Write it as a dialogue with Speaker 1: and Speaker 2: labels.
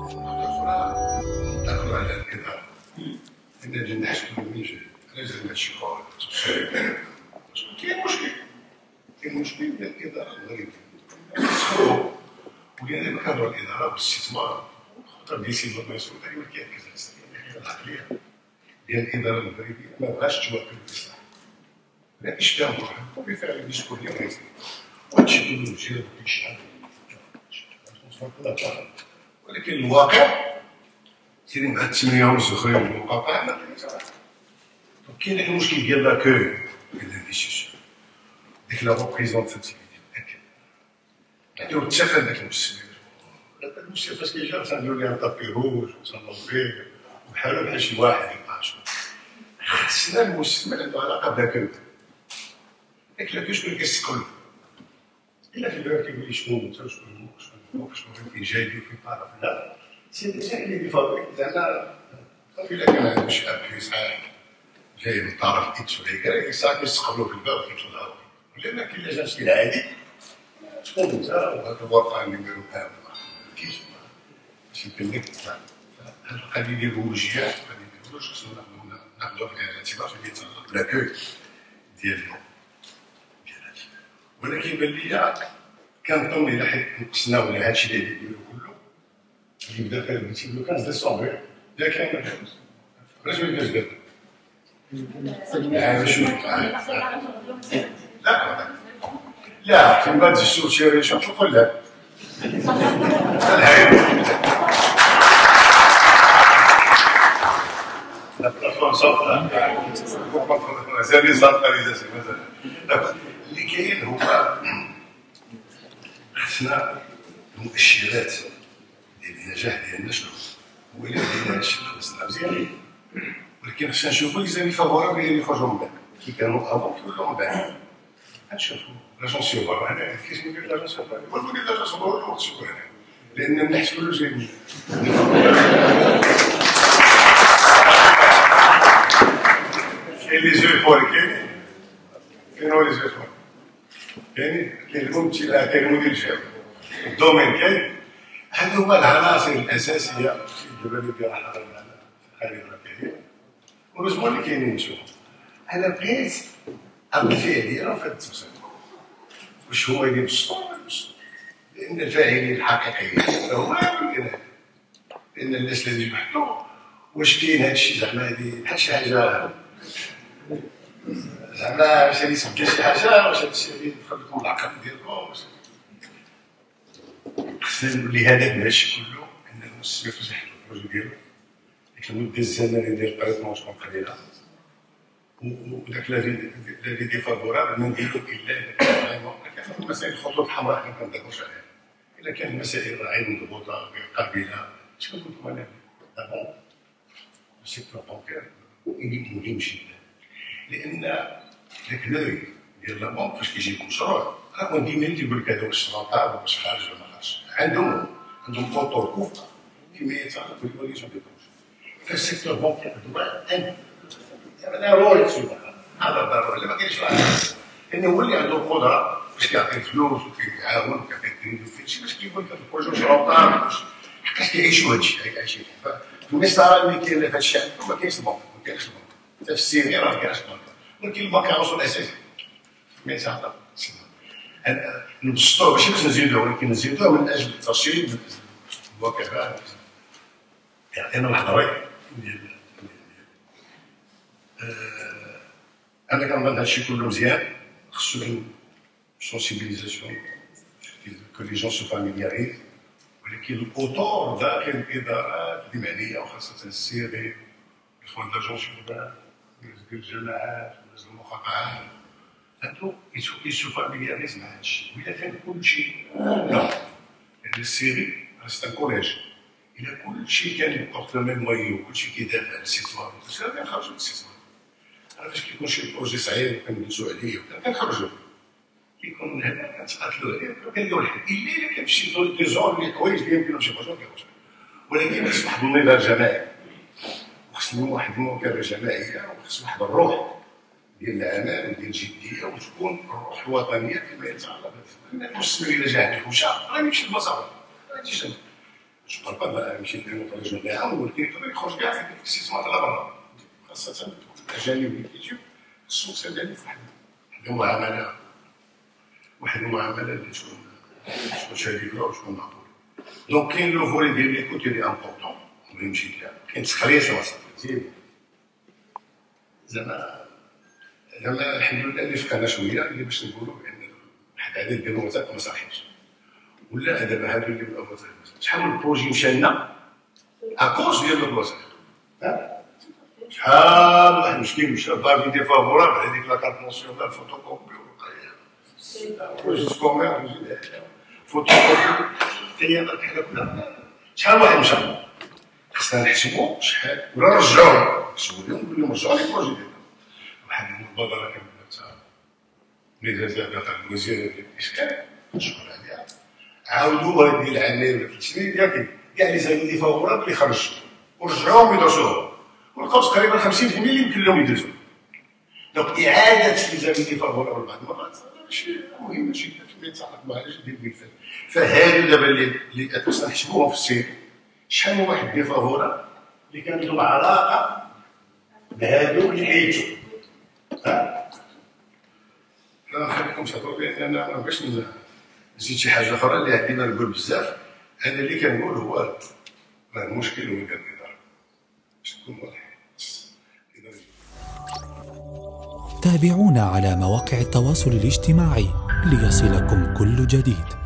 Speaker 1: أخرى تأخذ على الإدارة. إن الناس كلهم يجي لازم هادشي خالص. كاين مشكل ديال الإدارة المغربية. ولهذا ما كنهضروا على الإدارة والاستثمار خاطر ديسيزيون مسؤول دائما كيركز على العقلية ديال الإدارة المغربية ما بغاش تواكب الإصلاح. ما كاينش فيها روح وبالفعل الديسكور ديالها غيزيد. وهادشي كله مزيان وكيشعل. ولكن الواقع سيرين مع التسمية والزخرفة والمقاطعة ما كاينش. كاين داك المشكل ديال لاكوي ديال الانفستيسيون ديك لا ريبريزونتاتيفيتي عندو الثقة داك المستثمر. هذاك المستثمر فاش كيجي تنديرو ليه طابي روج وتنوضيه بحال شي واحد يبقى شوف. خصنا المستثمر عنده علاقة بلاكوي. داك لاكوي شكون كيستقبل؟ إلا في بالك كيقول لي شنو انت وشنو فين جاي وفين طالع لا سي ديجا اللي يفاضل زعما صافي الا كان عنده شي ابي صحيح جاي من طرف اكس ولا كذا صافي كيستقبلو في الباب وكيمشيو للهواء ولا ما كاين لا جا شي عادي شكون انت وهذا الوفاء اللي نديرو بها ما كاينش ماشي يمكن لك القضيه ديال الوجهات القضيه ديال الوجه خصنا ناخذوها في الاعتبار في يتعلق بالاكوي ديالنا ولكن يبان ليا كنظن الى حيت نقصنا ولا هادشي اللي يديرو كله يبدا في البيتي كان ديسمبر اذا كان علاش ما يبداش دابا؟ لا شوف لا فين بعد السوق شي ريشة شوف لا لا بلاتفورم صافي مازال لي سانتراليزاسيون مازال اللي كاين هو خصنا المؤشرات ديال النجاح ديالنا شنو هو الا بدينا هادشي خصنا مزيان ولكن خصنا نشوفو لي زاني فافورابل اللي يخرجوا من بعد كي كانوا افون كيولوا من بعد غنشوفو لاجونس يوبر هنا كيفاش ندير لاجونس يوبر ندير لاجونس يوبر ولا نشوفو هنا لان النحس كله جاي منين كاين لي زو فور كاين هو لي زو فور كاين الممثل كاين المدير الشعبي الدومين كاين هادو هما العناصر الاساسيه دابا اللي دايره الخليج الربيعي ورسموا اللي كاينين نشوف انا بغيت الرد الفعل ديالهم في هاد التمثيل واش هما اللي بالسطور ولا بالسطور لان الفاعلين الحقيقيين هما لان الناس اللي يحطوا واش كاين هادشي زعما هادي بحال شي حاجه زعما واش هادي سبجا شي حاجه واش هادشي اللي دخل لكم العقل ديالكم خصنا نولي هدف من هادشي كله ان المستثمر فاش يحط البروجي ديالو ديك المده الزمنيه ديال التريتمون تكون قليله وداك لافي ديفافورابل ما نديرو الا اذا كان فريمون كاين المسائل الخطوط الحمراء حنا ما كنضربوش عليها الا كان المسائل راهي مضبوطه غير قابله شكون قلت لكم انا دابا السيكتور بونكير مهم جدا لان داك لوي ديال لا بونك فاش كيجي مشروع راه ديما تيقول لك هذا واش رونطابل واش خارج ولا ما خارجش عندهم خطوط كفء فيما يتعلق بالفاليزون دي بروجي فالسيكتور بونكير دوا ان هذا رول تسوى هذا ضروري ما كاينش واحد لان هو اللي عنده القدره باش كيعطي الفلوس وكيعاون وكيعطي التمويل وكلشي باش كيقول لك البروجي واش رونطابل واش حقاش كيعيشوا هادشي عايشين في المسار اللي كاين في هاد الشعب ما كاينش البنك ما كاينش البنك حتى في السيريا راه ما كاينش البنك ولكن البنك هو الاساسي ما يتعلق نبسطوه ماشي باش نزيدوه ولكن نزيدوه من اجل الترشيد الوكلاء يعطينا الحضري ديال انا كنظن هادشي كله مزيان خصو سونسيبيليزاسيون كو لي جون سو فاميلياريز ولكن الاطور داخل الادارات اللي معنيه وخاصه السيري الاخوان لاجونس يوبر الجماعات المقاطعات هادو يسو فاميلياريز مع هادشي وإلا كان كلشي لا لأن السيري راه ان كوليج إلا كلشي كان يبورت لو ميم مويو وكلشي كيدافع على الاستثمار غادي نخرجو من الاستثمار راه فاش كيكون شي بروجي صعيب كندوزو عليه كنخرجو كيكون من هنا كنتقاتلو عليه وكنلقاو الحل إلا كان شي دي زون اللي حوايج اللي يمكنهم شي بروجي كيخرجو ولكن خص واحد النضال جماعي وخص واحد المواكبه جماعيه وخص واحد الروح ديال العمل وديال الجديه وتكون الروح الوطنيه فيما يتعلق بالمستثمر الا جا عنده وشا غادي يمشي للمصالح ما غاديش جو بارل با يمشي نترجم معاهم، ولكن يقدر يخرج كاع في الاستثمار على برا، خاصة الأجانب اللي كيجيو خصهم تسالي في واحد المعاملة اللي تكون شريفة وتكون معقولة. دونك كاين لو فولي ديال ليكوت اللي امبورطون مهمشي كاع، كاين تقريص مزيان زعما الحمد لله اللي فقنا شويه اللي باش نقولوا بان واحد العدد ديال الوثائق ما صحيحش، ولا دابا هادو اللي بقاو وثائق شحال من بروجي مشانا اكوز ديال دوك الوثائق، شحال واحد مسكين مشى دافي ديفافورابل هذيك لا كارت ناسيونال فوتوكوبي بروجي كومير فوتوكوبي كيانا بحال هكا، شحال واحد مشى خصنا نحسبوا شحال ولا نرجعوا نحسبوا لهم نقول لهم رجعوا لي البروجي ديالنا. واحد المبادره كانت اللي دازها باقا الوزير ديال الاسكان شكون عليها، عاودوا هذه العامين ولا 3 سنين ديال كاع لي زاني ديفافورابل اللي خرجوا ورجعوهم يدرسوهم ولقاو تقريبا 50% اللي يمكن لهم يدرسوا. دونك اعاده لي زاني ديفافورابل بعض المرات ماشي مهمه جدا فيما يتعلق مع ديال الملفات. فهادو دابا اللي خصنا نحسبوهم في السير، شحال من واحد ديفافورابل اللي كان لهم علاقه بهادو اللي حيدتو. خليكم تهضروا لان انا ما بغيتش نزيد شي حاجه اخرى اللي عندي ما نقول بزاف. انا اللي كنقول هو راه المشكل هو ديال الاداره باش تكون واضح.
Speaker 2: تابعونا على مواقع التواصل الاجتماعي ليصلكم كل جديد.